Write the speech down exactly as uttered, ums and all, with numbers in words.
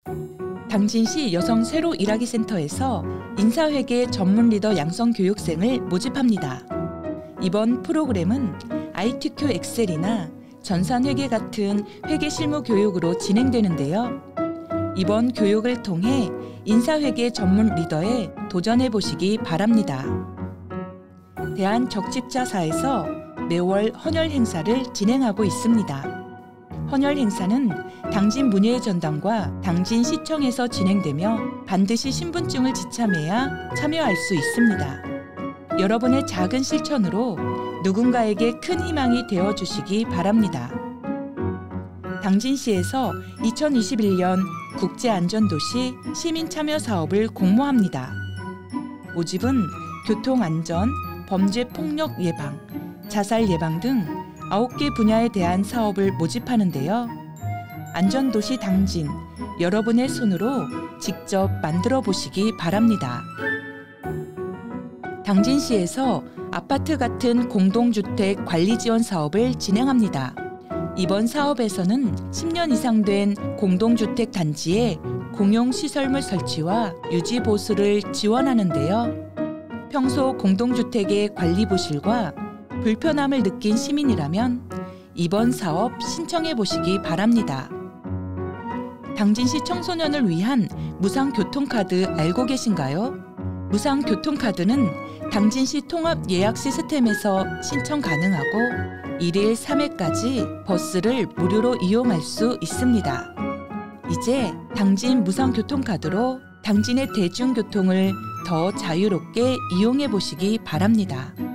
당진시 여성 새로 일하기 센터에서 인사회계 전문 리더 양성 교육생을 모집합니다. 이번 프로그램은 아이티큐 엑셀이나 전산회계 같은 회계 실무 교육으로 진행되는데요. 이번 교육을 통해 인사회계 전문 리더에 도전해 보시기 바랍니다. 대한적집자사에서 매월 헌혈 행사를 진행하고 있습니다. 헌혈 행사는 당진 문예의 전당과 당진시청에서 진행되며 반드시 신분증을 지참해야 참여할 수 있습니다. 여러분의 작은 실천으로 누군가에게 큰 희망이 되어주시기 바랍니다. 당진시에서 이천이십일 년 국제안전도시 시민참여사업을 공모합니다. 모집은 교통안전, 범죄폭력 예방, 자살 예방 등 아홉 개 분야에 대한 사업을 모집하는데요. 안전도시 당진, 여러분의 손으로 직접 만들어 보시기 바랍니다. 당진시에서 아파트 같은 공동주택 관리 지원 사업을 진행합니다. 이번 사업에서는 십 년 이상 된 공동주택 단지에 공용시설물 설치와 유지 보수를 지원하는데요. 평소 공동주택의 관리 부실과 불편함을 느낀 시민이라면 이번 사업 신청해 보시기 바랍니다. 당진시 청소년을 위한 무상교통카드 알고 계신가요? 무상교통카드는 당진시 통합 예약 시스템에서 신청 가능하고 일 일 삼 회까지 버스를 무료로 이용할 수 있습니다. 이제 당진 무상교통카드로 당진의 대중교통을 더 자유롭게 이용해 보시기 바랍니다.